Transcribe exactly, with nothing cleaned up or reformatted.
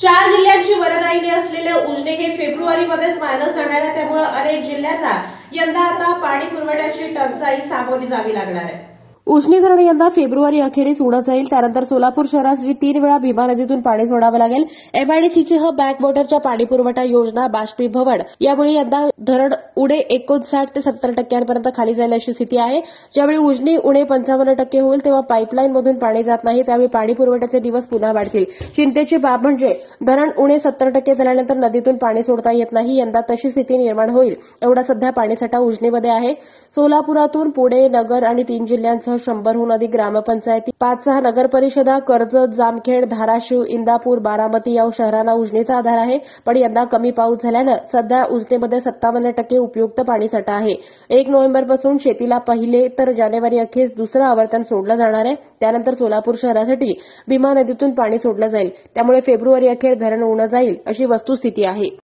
चार जिल्ह्यांची वरदायिनी असलेले उजनी हे फेब्रुवारीमध्येच मायनस जाणार आहे। त्यामुळे अनेक जिल्ह्यांना यंदा आता पाणी पुरवठ्याची टंचाई सामोरी जावी लागणार आहे। उजनी धरण यंदा फेब्रुवारी अखेरीस उडत जाईल। त्यानंतर सोलापूर शहरास तीन वेळा भीमा नदीतून पाणी सोडावं लागेल। एमआयडीसीची बॅकवॉटरच्या पाणी पुरवठा योजना बाष्पीभवन यामुळे यंदा धरण उणे एकोणसाठ ते सत्तर टक्क्यांपर्यंत खाली जाईल अशी स्थिती आहे। ज्यावेळी उजनी उणे पंचावन्न टक्के होईल तेव्हा पाईपलाईन मधून पाणी जात नाही, त्यावेळी पाणी पुरवठ्याचे दिवस पुन्हा वाढतील। चिंतेची बाब म्हणजे धरण उणे सत्तर टक्के झाल्यानंतर नदीतून पाणी सोडता येत नाही। यंदा तशी स्थिती निर्माण होईल एवढा सध्या पाणीसाठा उजनीमध्ये आहे। सोलापुरातून पुणे, नगर आणि तीन जिल्ह्यांसह शंभरहून अधिक ग्रामपंचायती, पाच सहा नगर परिषदा, कर्जत, जामखेड, धाराशिव, इंदापूर, बारामती या शहरांना उजनीचा आधार आहे। पण यंदा कमी पाऊस झाल्यानं सध्या उजनीमध्ये सत्तावन्न टक्के उपयुक्त पाणीसाठा आहे। एक नोव्हेंबरपासून शेतीला पहिले तर जानेवारी अखेरीस दुसरं आवर्तन सोडलं जाणार आहे। त्यानंतर सोलापूर शहरासाठी भीमा नदीतून पाणी सोडलं जाईल। त्यामुळे फेब्रुवारी अखेर धरण उणं जाईल अशी वस्तुस्थिती आहे।